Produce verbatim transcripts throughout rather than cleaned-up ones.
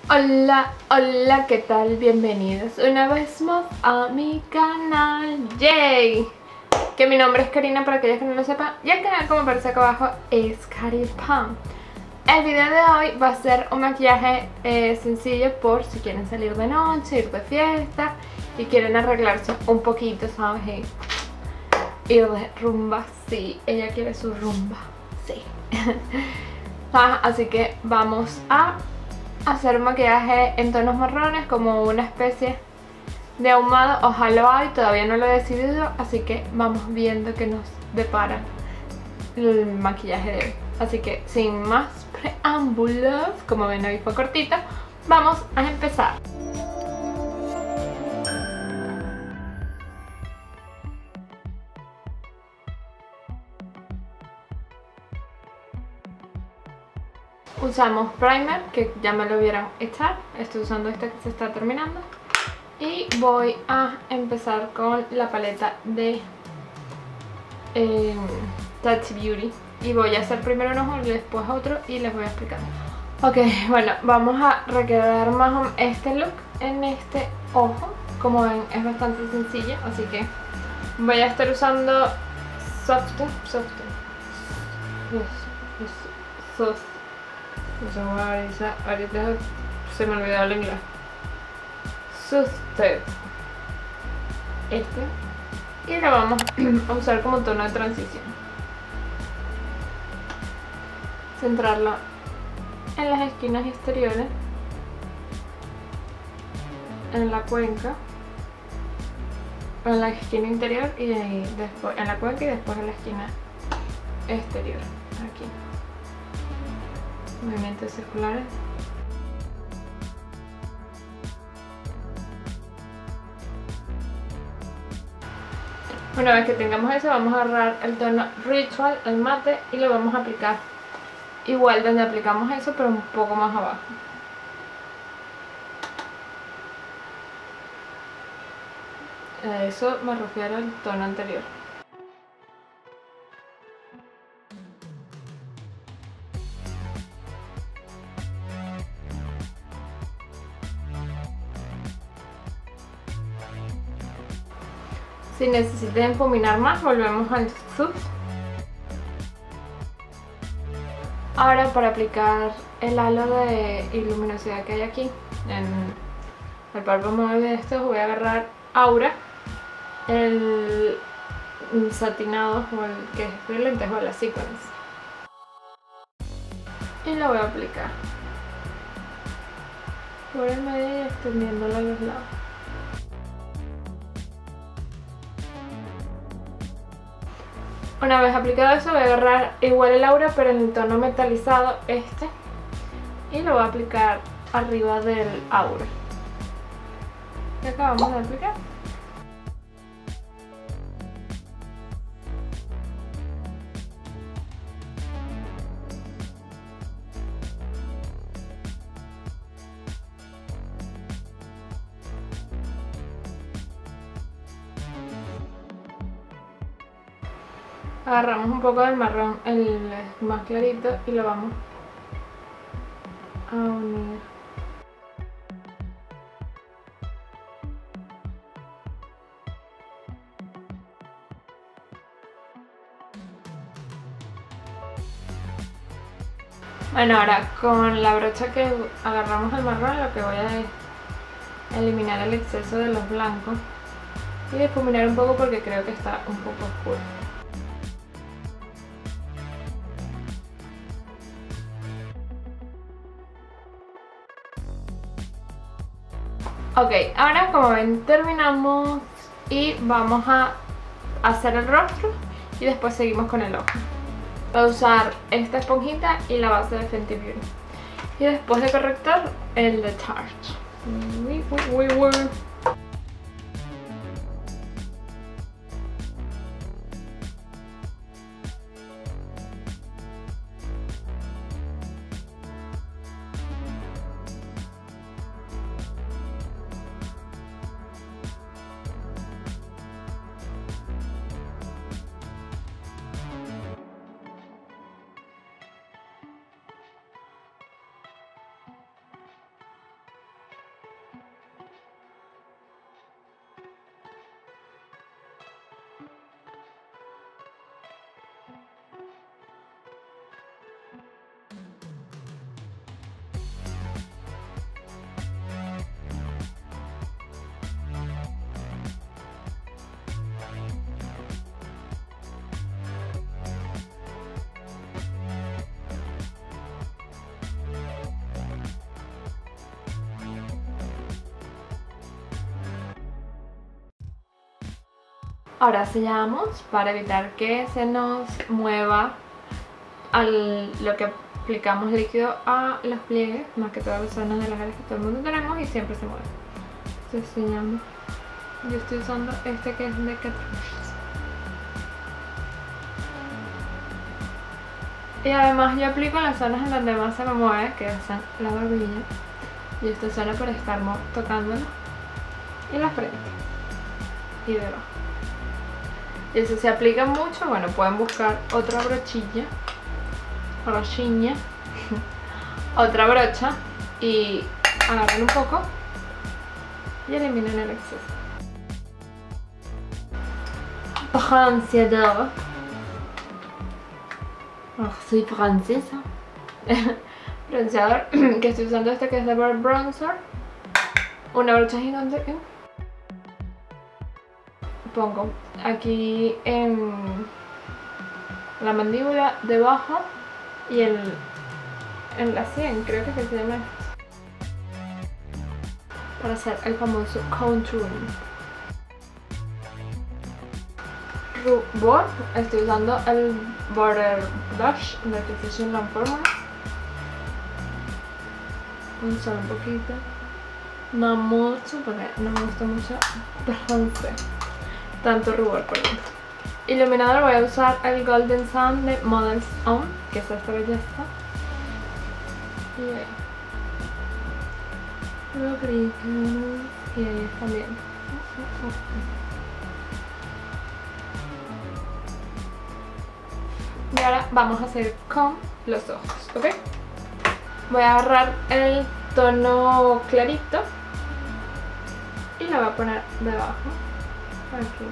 Hola, hola, ¿qué tal? Bienvenidos una vez más a mi canal. ¡Yay! Que mi nombre es Karina, para aquellos que no lo sepan, y el canal, como aparece acá abajo, es Karipam. El video de hoy va a ser un maquillaje eh, sencillo por si quieren salir de noche, ir de fiesta y quieren arreglarse un poquito, ¿sabes? Y ir de rumba, sí, ella quiere su rumba, sí. ah, Así que vamos a hacer un maquillaje en tonos marrones, como una especie de ahumado. Ojalá lo hay, todavía no lo he decidido, así que vamos viendo qué nos depara el maquillaje de hoy. Así que sin más preámbulos, como ven hoy fue cortito, vamos a empezar. Usamos primer, que ya me lo vieron echar. Estoy usando este que se está terminando. Y voy a empezar con la paleta de eh, Touch Beauty. Y voy a hacer primero un ojo y después otro y les voy a explicar. Ok, bueno, vamos a recrear más o menos este look en este ojo. Como ven, es bastante sencillo, así que voy a estar usando Soften, Soften, Soft. Ahorita, ahorita se me olvidó el inglés. Soften. Este. Y lo vamos a usar como tono de transición. Centrarlo en las esquinas exteriores, en la cuenca, en la esquina interior y después en la cuenca y después en la esquina exterior. Aquí. Movimientos circulares. Una vez que tengamos eso, vamos a agarrar el tono Ritual, el mate, y lo vamos a aplicar igual donde aplicamos eso, pero un poco más abajo. A eso me refiero al tono anterior. Si necesitan enfuminar más, volvemos al sub. Ahora, para aplicar el halo de iluminosidad que hay aquí en el párpado móvil de estos, voy a agarrar Aura, el satinado o el que es de lentejuela Sequence, y lo voy a aplicar por el medio y extendiéndolo a los lados. Una vez aplicado eso, voy a agarrar igual el Aura, pero en el tono metalizado este, y lo voy a aplicar arriba del Aura que acabamos de aplicar. Agarramos un poco del marrón, el más clarito, y lo vamos a unir. Bueno, ahora con la brocha que agarramos el marrón, lo que voy a es eliminar el exceso de los blancos y difuminar un poco porque creo que está un poco oscuro. Ok, ahora como ven terminamos y vamos a hacer el rostro y después seguimos con el ojo. Voy a usar esta esponjita y la base de Fenty Beauty. Y después de corrector, el de Tarte. Uy, uy, uy, uy. Ahora sellamos para evitar que se nos mueva al, lo que aplicamos líquido a los pliegues, más que todas las zonas de las áreas que todo el mundo tenemos y siempre se mueve. Entonces sellamos. Yo estoy usando este que es de Catrice. Y además yo aplico en las zonas en donde más se me mueve, que son la barbilla y esta zona para estar tocándolo, y la frente y debajo. Y eso se aplica mucho. Bueno, pueden buscar otra brochilla, brochilla, otra brocha y agarran un poco y eliminan el exceso. Bronceador. Oh, soy francesa. Bronceador, que estoy usando este que es de Burberry Bronzer. Una brocha gigante. Pongo aquí en la mandíbula debajo y el, en la sien, creo que se llama, para hacer el famoso contouring. Rubor, estoy usando el Border Brush de Precision Landformer. Vamos a usar un poquito, no mucho porque no me gusta mucho bronce, tanto rubor por dentro. Iluminador voy a usar el Golden Sun de Models On, que es esta belleza. Y ahí lo aplicamos y ahí también. Y ahora vamos a hacer con los ojos, ¿ok? Voy a agarrar el tono clarito y lo voy a poner debajo, aquí.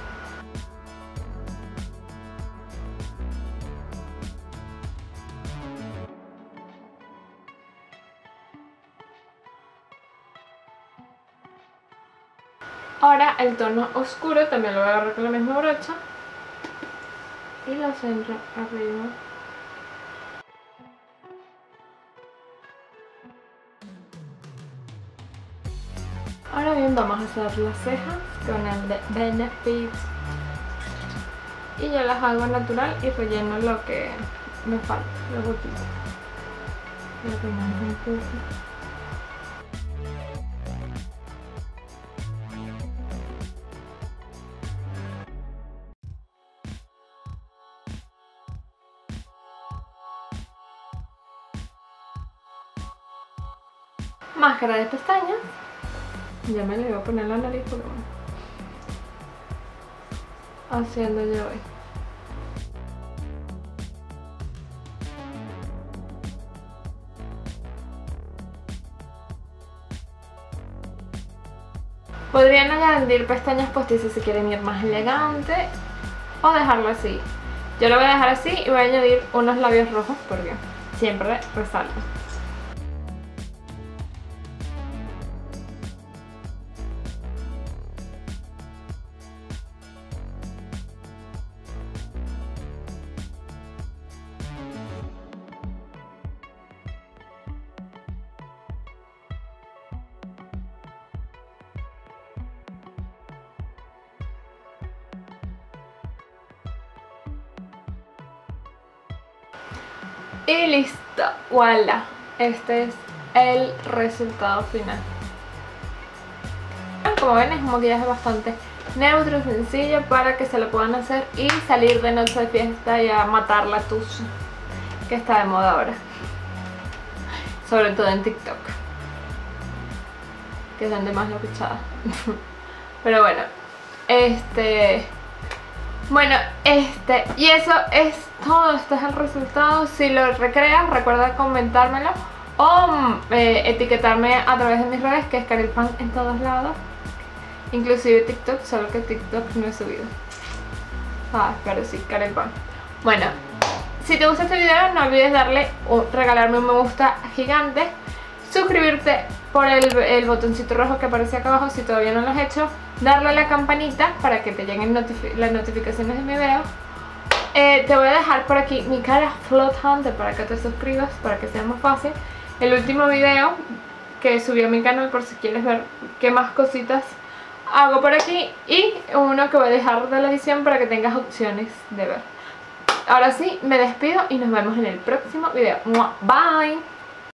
Ahora el tono oscuro también lo voy a agarrar con la misma brocha y lo centro arriba. Ahora bien, vamos a hacer las cejas con el de Benefit y yo las hago natural y relleno lo que me falta, los gotitos. Lo peinamos un poco. Máscara de pestañas. Ya me le voy a poner la nariz porque bueno, haciendo yo hoy. Podrían añadir pestañas postizas si quieren ir más elegante o dejarlo así. Yo lo voy a dejar así y voy a añadir unos labios rojos porque siempre resalta. Y listo, voilà, este es el resultado final. Como ven, es un maquillaje bastante neutro, sencillo, para que se lo puedan hacer y salir de noche de fiesta y a matar la tusa, que está de moda ahora, sobre todo en TikTok, que es donde más lo escuchaba. Pero bueno, este... Bueno, este, y eso es todo, este es el resultado. Si lo recreas, recuerda comentármelo o eh, etiquetarme a través de mis redes, que es Karel Pan en todos lados, inclusive TikTok, solo que TikTok no he subido. Ah, pero sí, Karel Pan. Bueno, si te gusta este video, no olvides darle o regalarme un me gusta gigante, suscribirte por el, el botoncito rojo que aparece acá abajo si todavía no lo has hecho, darle a la campanita para que te lleguen notifi las notificaciones de mi video. Eh, te voy a dejar por aquí mi cara flotante para que te suscribas, para que sea más fácil. El último video que subí a mi canal, por si quieres ver qué más cositas hago por aquí y uno que voy a dejar de la edición para que tengas opciones de ver. Ahora sí, me despido y nos vemos en el próximo video. Bye.